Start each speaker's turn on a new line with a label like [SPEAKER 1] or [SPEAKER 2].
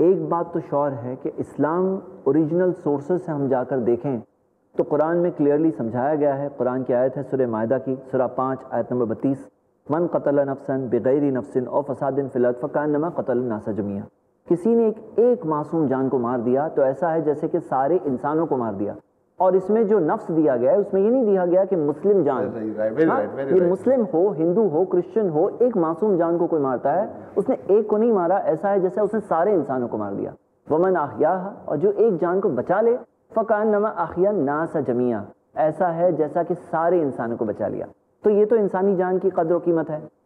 [SPEAKER 1] एक बात तो श्योर है कि इस्लाम ओरिजिनल सोर्सेज से हम जाकर देखें तो कुरान में क्लियरली समझाया गया है। कुरान की आयत है सूरह मायदा की, सूरह 5 आयत नंबर 32, मन क़तल नफ्सन बिगैरि नफ्सिन औ फसादिन फिल अर्ज़ फ़कअन्नमा क़तल अन्नास जमीआ। किसी ने एक मासूम जान को मार दिया तो ऐसा है जैसे कि सारे इंसानों को मार दिया। और इसमें जो नफ्स दिया गया है उसमें ये नहीं दिया गया कि मुस्लिम जान, ये मुस्लिम हो, हिंदू हो, क्रिश्चियन हो, एक मासूम जान को कोई मारता है, उसने एक को नहीं मारा, ऐसा है जैसे उसने सारे इंसानों को मार दिया। वमन अहयाहा, और जो एक जान को बचा ले, फ़कअन्नमा अहया अन्नास जमीआ, ऐसा है जैसा कि सारे इंसानों को बचा लिया। तो ये तो इंसानी जान की कदर व कीमत है।